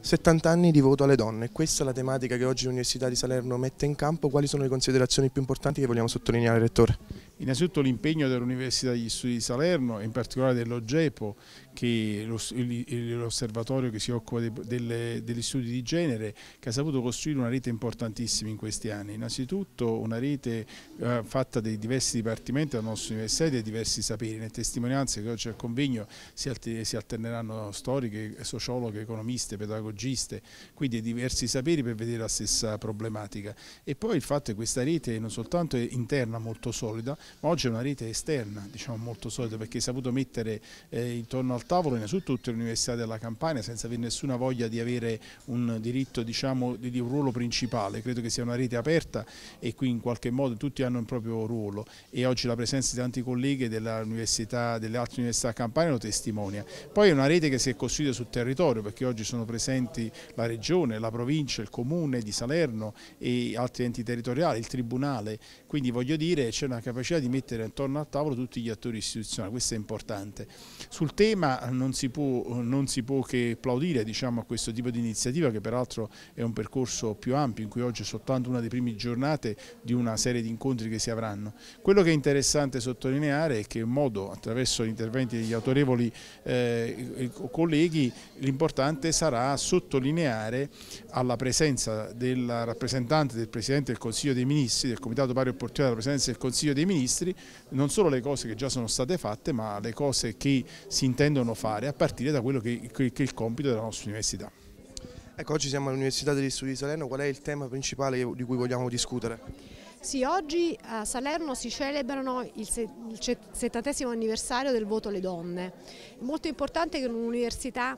70 anni di voto alle donne, questa è la tematica che oggi l'Università di Salerno mette in campo. Quali sono le considerazioni più importanti che vogliamo sottolineare, Rettore? Innanzitutto l'impegno dell'Università degli Studi di Salerno e in particolare dell'OGEPO, che è l'osservatorio che si occupa degli studi di genere, che ha saputo costruire una rete importantissima in questi anni. Innanzitutto una rete fatta dei diversi dipartimenti della nostra università e dei diversi saperi. Nelle testimonianze che oggi al convegno si alterneranno storiche, sociologhe, economiste, pedagogiste, quindi diversi saperi per vedere la stessa problematica. E poi il fatto che questa rete non soltanto è interna molto solida, ma oggi è una rete esterna, diciamo, molto solida, perché ha saputo mettere intorno al tavolo innanzitutto tutte le università della Campania senza avere nessuna voglia di avere un diritto, diciamo, di un ruolo principale. Credo che sia una rete aperta e qui in qualche modo tutti hanno il proprio ruolo, e oggi la presenza di tanti colleghi delle altre università Campania lo testimonia. Poi è una rete che si è costruita sul territorio, perché oggi sono presenti la regione, la provincia, il comune di Salerno e altri enti territoriali, il tribunale, quindi voglio dire c'è una capacità di mettere intorno al tavolo tutti gli attori istituzionali, questo è importante. Sul tema non si può che applaudire, diciamo, a questo tipo di iniziativa, che peraltro è un percorso più ampio in cui oggi è soltanto una delle prime giornate di una serie di incontri che si avranno. Quello che è interessante sottolineare è che in modo, attraverso gli interventi degli autorevoli colleghi, l'importante sarà sottolineare alla presenza della rappresentante del Presidente del Consiglio dei Ministri, del Comitato Pari Opportunità della Presidenza del Consiglio dei Ministri, non solo le cose che già sono state fatte, ma le cose che si intendono fare a partire da quello che è il compito della nostra università. Ecco, oggi siamo all'Università degli Studi di Salerno, qual è il tema principale di cui vogliamo discutere? Sì, oggi a Salerno si celebrano il 70° anniversario del voto alle donne. È molto importante che un'università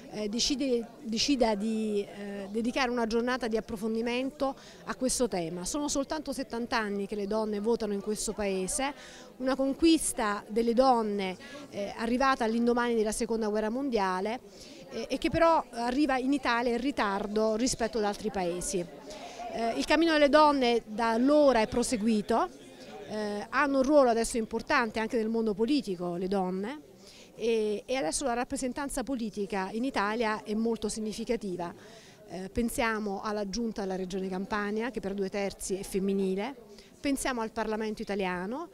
decida di dedicare una giornata di approfondimento a questo tema. Sono soltanto 70 anni che le donne votano in questo paese, una conquista delle donne arrivata all'indomani della Seconda Guerra Mondiale e che però arriva in Italia in ritardo rispetto ad altri paesi. Il cammino delle donne da allora è proseguito, hanno un ruolo adesso importante anche nel mondo politico le donne, e adesso la rappresentanza politica in Italia è molto significativa. Pensiamo alla Giunta della Regione Campania, che per 2/3 è femminile, pensiamo al Parlamento italiano,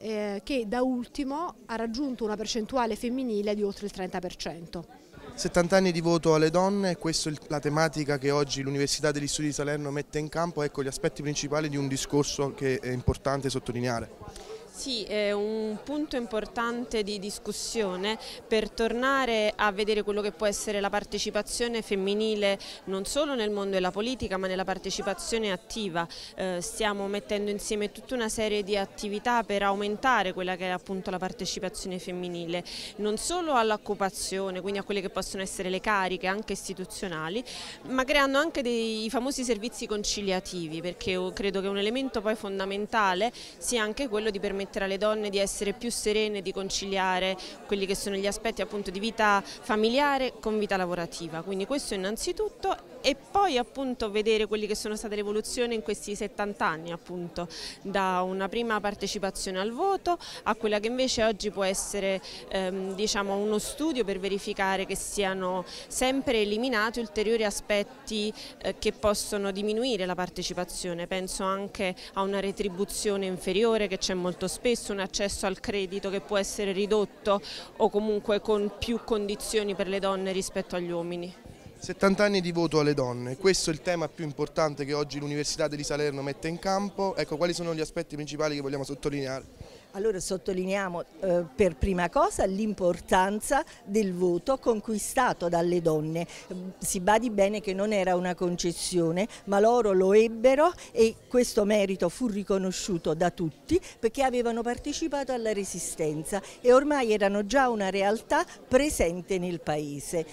che da ultimo ha raggiunto una percentuale femminile di oltre il 30%. 70 anni di voto alle donne, questa è la tematica che oggi l'Università degli Studi di Salerno mette in campo. Ecco gli aspetti principali di un discorso che è importante sottolineare. Sì, è un punto importante di discussione per tornare a vedere quello che può essere la partecipazione femminile non solo nel mondo della politica, ma nella partecipazione attiva. Stiamo mettendo insieme tutta una serie di attività per aumentare quella che è appunto la partecipazione femminile, non solo all'occupazione, quindi a quelle che possono essere le cariche anche istituzionali, ma creando anche dei famosi servizi conciliativi, perché credo che un elemento poi fondamentale sia anche quello di permettere alle donne di essere più serene, di conciliare quelli che sono gli aspetti appunto di vita familiare con vita lavorativa. Quindi questo innanzitutto, e poi appunto vedere quelli che sono state le evoluzioni in questi 70 anni, appunto da una prima partecipazione al voto a quella che invece oggi può essere diciamo uno studio per verificare che siano sempre eliminati ulteriori aspetti che possono diminuire la partecipazione. Penso anche a una retribuzione inferiore che c'è molto spesso, un accesso al credito che può essere ridotto o comunque con più condizioni per le donne rispetto agli uomini. 70 anni di voto alle donne, questo è il tema più importante che oggi l'Università di Salerno mette in campo. Ecco, quali sono gli aspetti principali che vogliamo sottolineare? Allora sottolineiamo per prima cosa l'importanza del voto conquistato dalle donne. Si badi bene che non era una concessione, ma loro lo ebbero e questo merito fu riconosciuto da tutti perché avevano partecipato alla resistenza e ormai erano già una realtà presente nel paese.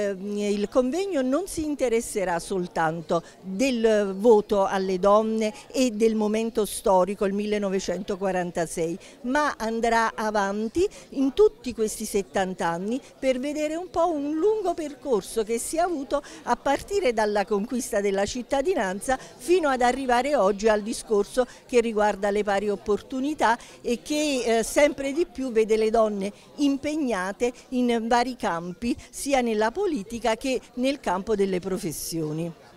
Il convegno non si interesserà soltanto del voto alle donne e del momento storico, il 1946, ma andrà avanti in tutti questi 70 anni per vedere un po' un lungo percorso che si è avuto a partire dalla conquista della cittadinanza fino ad arrivare oggi al discorso che riguarda le pari opportunità e che sempre di più vede le donne impegnate in vari campi, sia nella politica che nel campo delle professioni.